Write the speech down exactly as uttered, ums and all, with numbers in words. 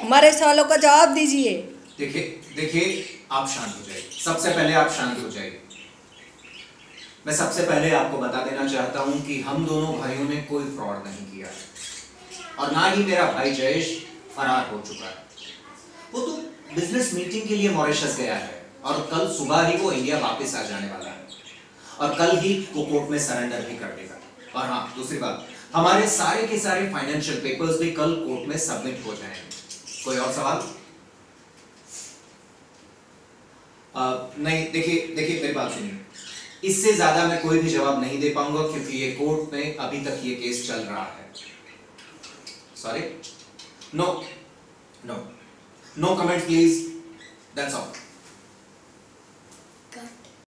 हमारे सवालों का जवाब दीजिए। देखिए देखिए आप शांत हो जाइए, सबसे पहले आप शांत हो जाइए। मैं सबसे पहले आपको बता देना चाहता हूं कि हम दोनों भाइयों ने कोई फ्रॉड नहीं किया है और ना ही मेरा भाई जयेश फरार हो चुका है। वो तो बिजनेस मीटिंग के लिए मॉरिशस गया है और कल सुबह ही वो इंडिया वापस आ जाने वाला है और कल ही वो कोर्ट में सरेंडर भी कर देगा। और हाँ, दूसरी बात, हमारे सारे के सारे फाइनेंशियल पेपर्स भी कल कोर्ट में सबमिट हो जाएंगे। कोई और सवाल? आ, नहीं, देखिए देखिए मेरी बात सुनिए, इससे ज्यादा मैं कोई भी जवाब नहीं दे पाऊंगा क्योंकि ये कोर्ट में अभी तक ये केस चल रहा है। Sorry, no no no comment please, that's all.